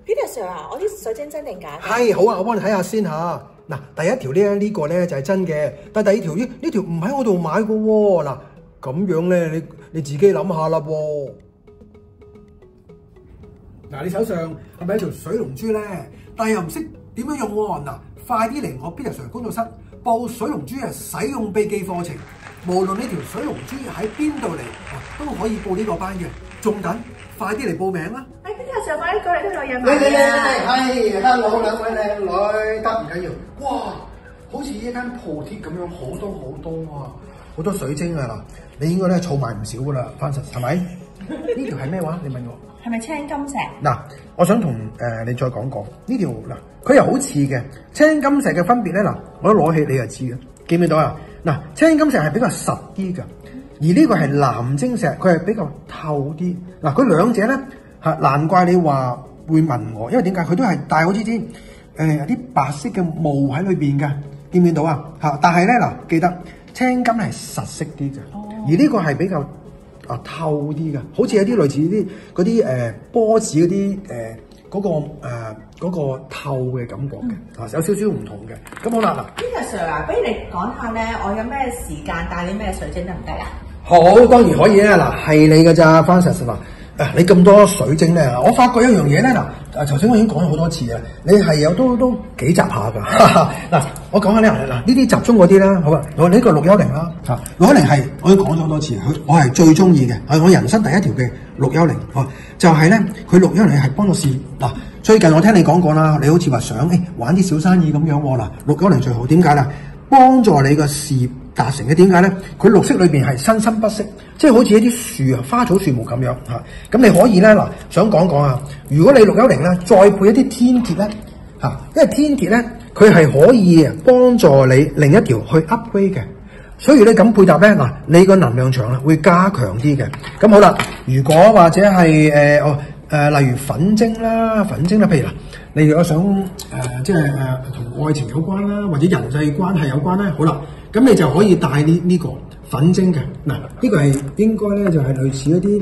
Peter Sir 啊，我啲水晶真定假？ 係好啊，我幫你睇下先嚇。嗱，第一條咧呢個咧就係真嘅，但係第二條呢條唔喺我度買嘅喎。嗱，咁樣咧你自己諗下啦喎。嗱，你手上係咪一條水龍珠咧？但係又唔識點樣用喎。嗱，快啲嚟我 Peter Sir 工作室報水龍珠嘅使用秘技課程。無論呢條水龍珠喺邊度嚟，都可以報呢個班嘅。仲等，快啲嚟報名啦 ！Peter Sir，快啲過嚟都有嘢買係，hello 兩位靚女，得唔緊要？哇，好似一間鋪貼咁樣，好多啊，好多水晶啊！嗱，你應該咧儲埋唔少噶啦，Francis係咪？呢條係咩話？你問我係咪青金石？ 嗱，我想同你再講講呢條嗱，佢又好似嘅青金石嘅分別咧嗱，我一攞起你就知嘅，見唔見到啊？嗱，青金石係比較實啲㗎，而呢個係藍晶石，佢係比較透啲。嗱，佢兩者咧嚇，難怪你話會問我，因為點解佢都係帶好似啲有啲白色嘅霧喺裏邊㗎，見唔見到啊？嚇，但係咧嗱，記得青金係實色啲嘅，而呢個係比較透啲嘅，好似有啲類似啲嗰啲波子嗰啲嗰個透嘅感覺嘅，有少少唔同嘅。咁好啦，嗱 ，Peter Sir 啊，不如你講下咧，我有咩時間帶啲咩水晶得唔得啊？ 好，當然可以啊！嗱，係你㗎咋 Francis 嗱，你咁多水晶咧，我發覺一樣嘢咧，嗱，頭先我已經講咗好多次啊，你係有都幾集下㗎。嗱，我講下呢呢啲集中嗰啲啦，好啊，我呢個610啦，嚇610係我已經講咗好多次，我係最中意嘅，係我人生第一條嘅610，就係咧佢610係幫到事嗱。最近我聽你講過啦，你好似話想玩啲小生意咁樣喎，嗱610最好，點解咧？幫助你個事業達成嘅，點解咧？佢綠色裏邊係生生不息，即係好似一啲樹啊、花草樹木咁樣嚇。咁你可以咧嗱，想講講啊，如果你610咧再配一啲天鐵咧嚇，因為天鐵咧佢係可以幫助你另一條去 upgrade 嘅，所以咧咁配搭咧嗱，你個能量場啊會加強啲嘅。咁好啦，如果或者係例如粉晶啦，譬如嗱，你如果想即係同愛情有關啦，或者人際關係有關啦，好啦，咁你就可以帶呢個粉晶嘅。嗱，呢個係應該咧就係類似一啲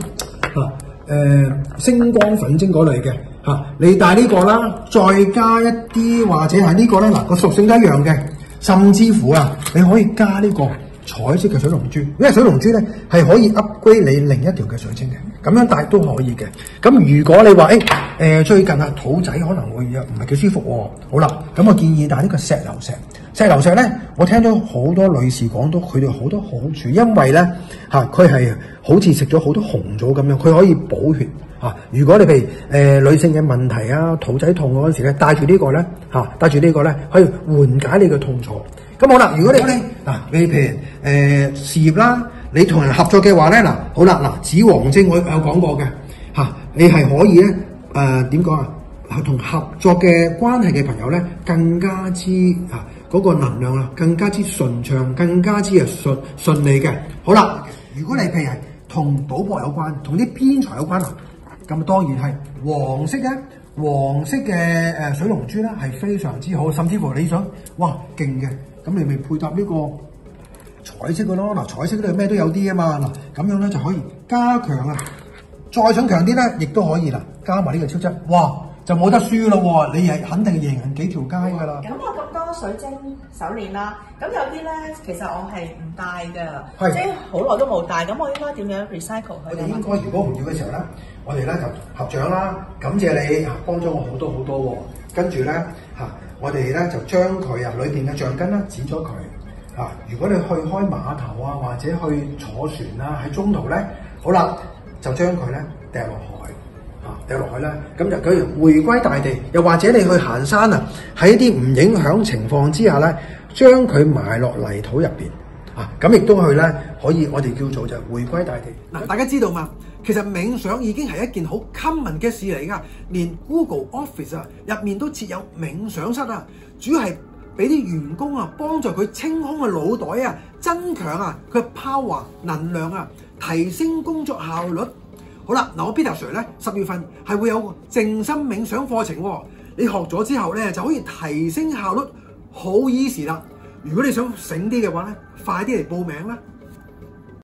星光粉晶嗰類嘅嚇。你帶呢個啦，再加一啲或者係呢個咧嗱，個屬性都一樣嘅，甚至乎啊，你可以加呢個彩色嘅水龍珠，因為水龍珠咧係可以 upgrade 你另一條嘅水晶嘅，咁樣帶都可以嘅。咁如果你話最近啊肚仔可能會唔係幾舒服喎，好啦，咁我建議帶呢個石榴石。石榴石咧，我聽咗好多女士講到佢哋好多好處，因為咧佢係好似食咗好多紅棗咁樣，佢可以補血嚇。如果你譬如女性嘅問題啊，肚仔痛嗰陣時咧，帶住呢個咧帶住呢個咧，可以緩解你嘅痛楚。咁好啦，如果你你譬如事業啦，你同人合作嘅話咧，好啦，紫黃晶我有講過嘅你係可以咧點講啊？同合作嘅關係嘅朋友咧，更加之嗰個能量啊，更加之順暢，更加之順利嘅。好啦，如果你譬如係同賭博有關，同啲偏財有關咁當然係黃色嘅水龍珠咧係非常之好，甚至乎你想哇勁嘅，咁你咪配搭呢個彩色嘅咯。嗱，彩色咧咩都有啲啊嘛，嗱咁樣咧就可以加強啊，再想強啲咧亦都可以啦，加埋呢個超質，哇就冇得輸咯喎，你係肯定贏人幾條街噶啦。 咁我咁多水晶手鏈啦，咁有啲咧其實我係唔戴㗎，即係好耐都冇戴，咁我應該點樣 recycle 佢？ 我哋應該如果唔要嘅時候咧，我哋咧就合掌啦，感謝你幫咗我好多喎。跟住咧我哋咧就將佢裏邊嘅橡筋啦剪咗佢如果你去開碼頭啊，或者去坐船啦，喺中途咧，好啦，就將佢咧掉落去啦，咁就佢回歸大地。又或者你去行山啊，喺一啲唔影響情況之下咧，將佢埋落泥土入邊咁亦都去咧可以，我哋叫做就回歸大地。嗱，大家知道嘛？其實冥想已經係一件好 common 嘅事嚟㗎，連 Google Office 入面都設有冥想室主要係俾啲員工幫助佢清空個腦袋增強佢嘅 power 能量提升工作效率。好啦，嗱，我 Peter Sir 咧10月份係會有靜心冥想課程你學咗之後咧就可以提升效率，好 easy 啦。如果你想醒啲嘅話咧，快啲嚟報名啦！